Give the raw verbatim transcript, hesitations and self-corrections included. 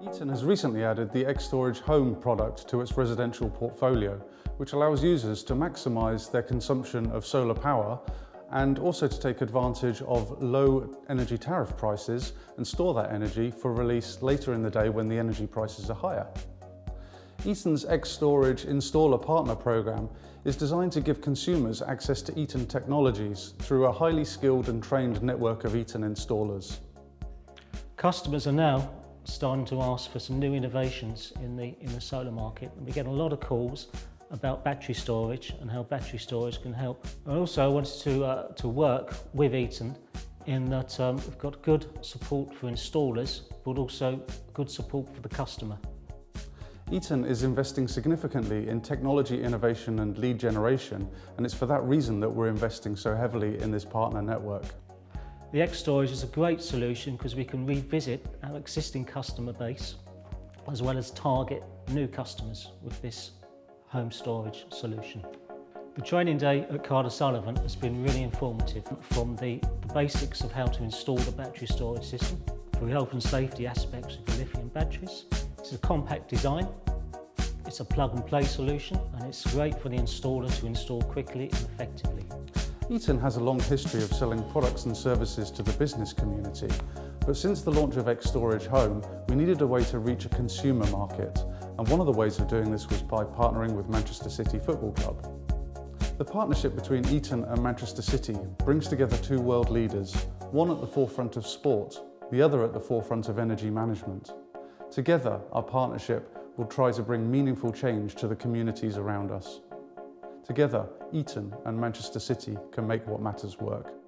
Eaton has recently added the xStorage Home product to its residential portfolio, which allows users to maximise their consumption of solar power and also to take advantage of low energy tariff prices and store that energy for release later in the day when the energy prices are higher. Eaton's xStorage Installer Partner Programme is designed to give consumers access to Eaton technologies through a highly skilled and trained network of Eaton installers. Customers are now starting to ask for some new innovations in the, in the solar market, and we get a lot of calls about battery storage and how battery storage can help. And also I wanted to, uh, to work with Eaton in that um, we've got good support for installers, but also good support for the customer. Eaton is investing significantly in technology innovation and lead generation, and it's for that reason that we're investing so heavily in this partner network. The xStorage is a great solution because we can revisit our existing customer base as well as target new customers with this home storage solution. The training day at Carter Sullivan has been really informative, from the, the basics of how to install the battery storage system, through health and safety aspects of the lithium batteries. It's a compact design, it's a plug and play solution, and it's great for the installer to install quickly and effectively. Eaton has a long history of selling products and services to the business community, but since the launch of xStorage Home, we needed a way to reach a consumer market, and one of the ways of doing this was by partnering with Manchester City Football Club. The partnership between Eaton and Manchester City brings together two world leaders, one at the forefront of sport, the other at the forefront of energy management. Together, our partnership will try to bring meaningful change to the communities around us. Together, Eaton and Manchester City can make what matters work.